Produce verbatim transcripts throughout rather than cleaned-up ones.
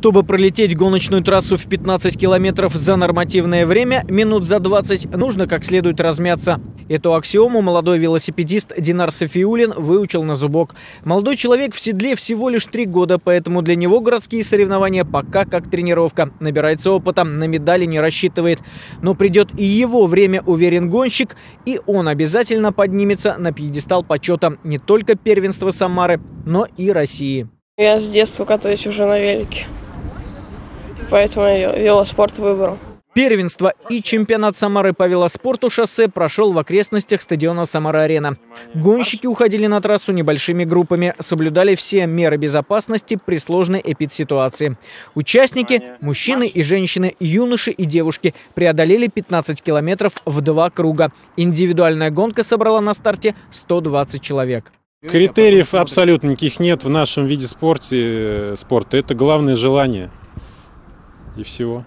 Чтобы пролететь гоночную трассу в пятнадцать километров за нормативное время, минут за двадцать, нужно как следует размяться. Эту аксиому молодой велосипедист Динар Сафиуллин выучил на зубок. Молодой человек в седле всего лишь три года, поэтому для него городские соревнования пока как тренировка. Набирается опыта, на медали не рассчитывает. Но придет и его время, уверен гонщик, и он обязательно поднимется на пьедестал почета не только первенства Самары, но и России. Я с детства катаюсь уже на велике, поэтому я велоспорт выбрал. Первенство и чемпионат Самары по велоспорту шоссе прошел в окрестностях стадиона «Самара-Арена». Гонщики уходили на трассу небольшими группами, соблюдали все меры безопасности при сложной эпидситуации. Участники – мужчины и женщины, юноши и девушки – преодолели пятнадцать километров в два круга. Индивидуальная гонка собрала на старте сто двадцать человек. Критериев абсолютно никаких нет в нашем виде спорта. спорта. Это главное желание и всего.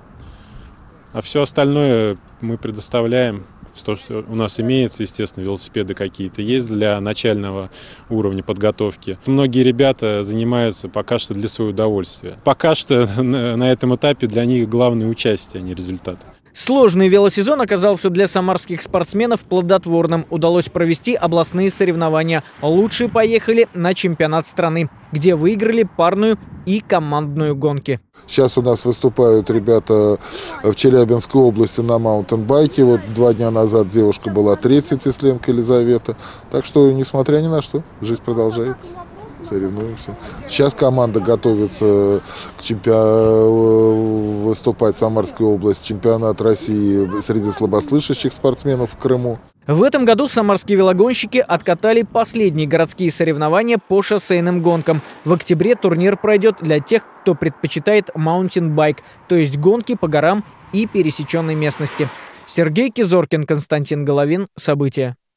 А все остальное мы предоставляем. То, что у нас имеется, естественно, велосипеды какие-то есть для начального уровня подготовки. Многие ребята занимаются пока что для своего удовольствия. Пока что на этом этапе для них главное участие, а не результат. Сложный велосезон оказался для самарских спортсменов плодотворным. Удалось провести областные соревнования. Лучшие поехали на чемпионат страны, где выиграли парную и командную гонки. Сейчас у нас выступают ребята в Челябинской области на маунтинбайке. Вот два дня назад девушка была третья, Тесленко Елизавета. Так что, несмотря ни на что, жизнь продолжается. Соревнуемся. Сейчас команда готовится к чемпионату, выступать в Самарской области, чемпионат России среди слабослышащих спортсменов в Крыму. В этом году самарские велогонщики откатали последние городские соревнования по шоссейным гонкам. В октябре турнир пройдет для тех, кто предпочитает маунтинбайк, то есть гонки по горам и пересеченной местности. Сергей Кизоркин, Константин Головин. События.